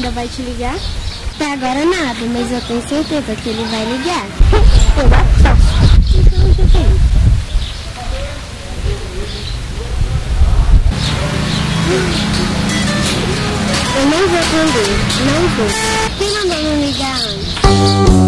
ainda vai te ligar? Até agora nada, mas eu tenho certeza que ele vai ligar. Eu aposto. Então, o que é isso? Eu não vou atender, não vou. Quem mandou me ligar antes?